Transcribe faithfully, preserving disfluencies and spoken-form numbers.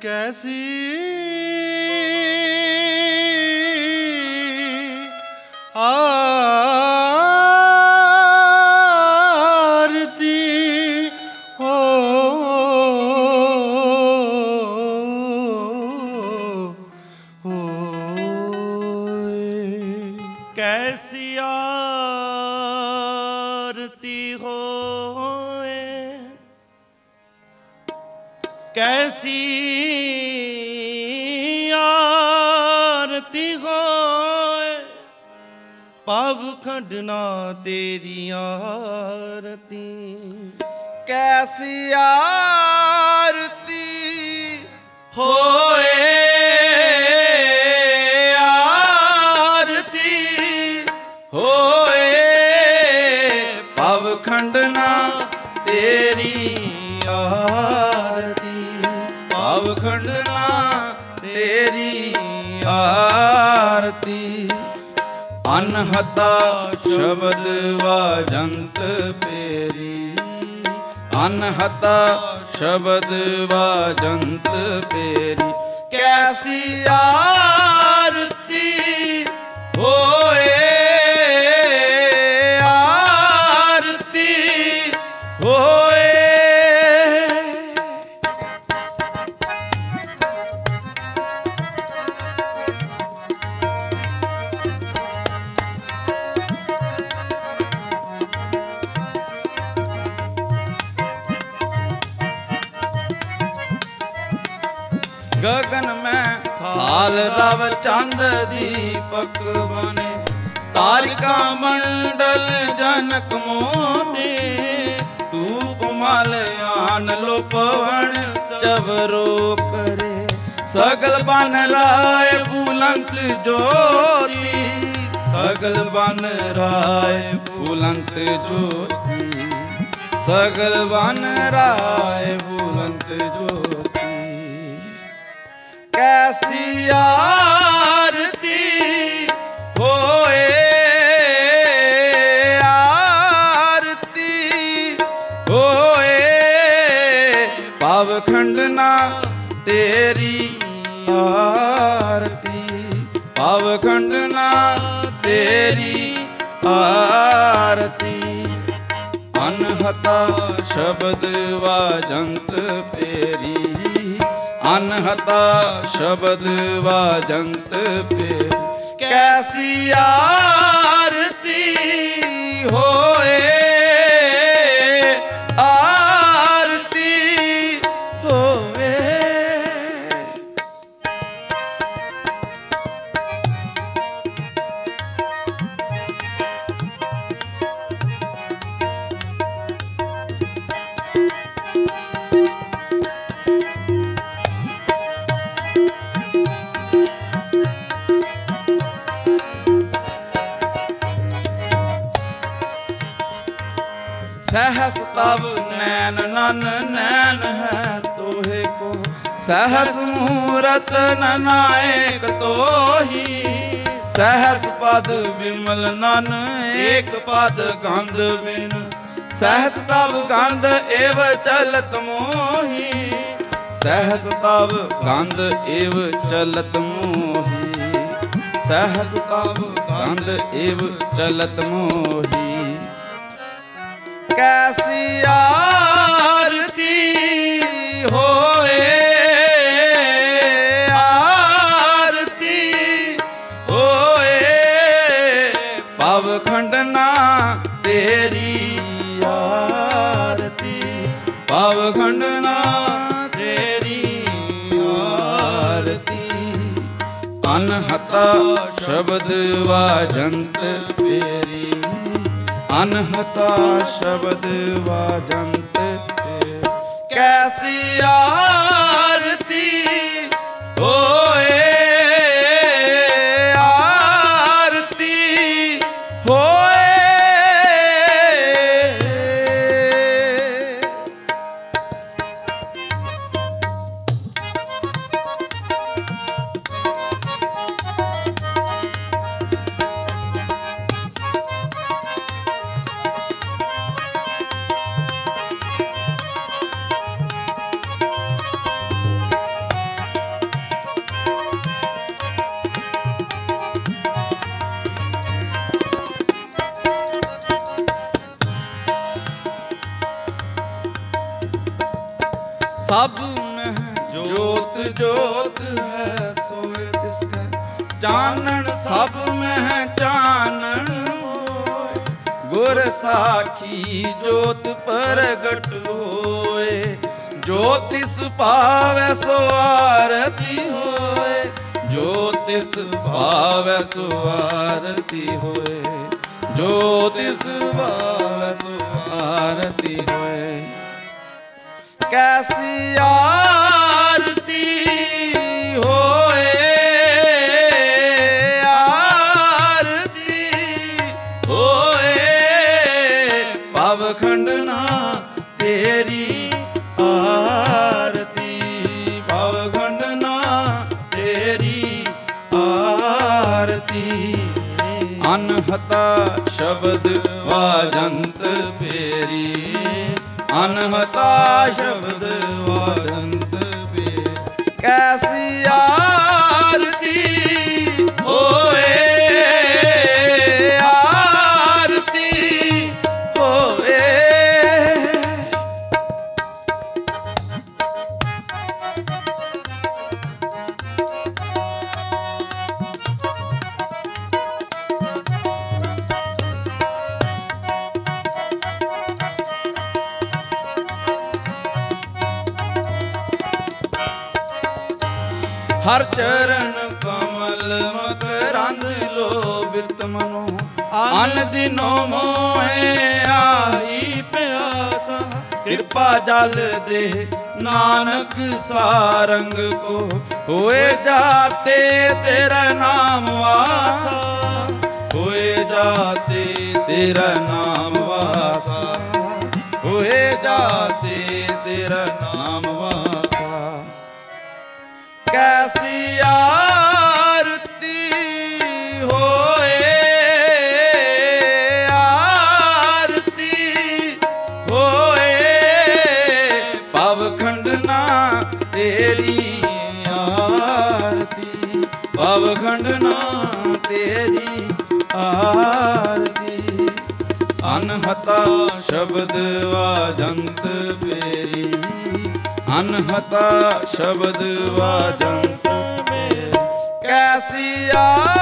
कैसी आरती हो हो कैसी आरती होए कैसी आरती होए पाव खंडना तेरी आरती कैसी आरती होए आरती होए पाव खंडना तेरी आरती पाव खंडना तेरी आरती अनहता शब्द वाजंत पेरी अनहता शब्द वाजंत पेरी कैसी आरती होए आरती होए गगन में थाल रव चंद दीपक बने तारिका मंडल जनक मोने धूप मालयान लो पवन चवरो करे सगल बन राय फूलंत ज्योति सगल बन राय फूलंत ज्योति सगल बन राय फूलंत ज्योति कैसी आरती होए आरती होए पाव खंडना तेरी आरती पाव खंडना तेरी आरती अनहता शब्द वाजंत पेरी अनहता शब्द वाजंत पे कैसी आरती होए आरती होए सहस तब नैन नन नैन है तोहे को सहस मूरत ननायक तोही सहस पद विमल नन एक पद गंध बिन सहस तब गंध एव चलत मोही सहस तब गंध एव चलत मोही सहस तब गंध एव चलत मोही कैसी आरती होए आरती होए पाव खंडना तेरी आरती पाव खंडना तेरी आरती अनहता शब्द वाजंत पेरी अनहता शब्द वाजंत कैसी आरती होए आरती होए जोत जोत है सोए तिसका जानन सब में जानन होए गुर साखी जोत प्रगट होए जो तिस पावै सो आरती होए जो तिस पावै सो आरती होए जो तिस पावै सो आरती होए कैसी आरती होए आरती होए पाव खंडना तेरी आरती पाव खंडना तेरी आरती अनहता शब्द वाजंत पेरी अनहता शब्द वाजंत पेरी कैसी आरती होए आरती होए हर चरण कमल मकरंद लोभित मनो अन दिनो मोहे आई प्यासा कृपा जल दे नानक सारंग को होए जाते तेरा नाम वासा होए जाते तेरा नाम वासा होए जाते तेरा नाम वासा कैसी आरती होए आरती होए पाव खंडना तेरी आरती पाव खंडना तेरी आरती अनहता शब्द वाजंत पेरी अनहता शब्द वाजंत में कैसी आ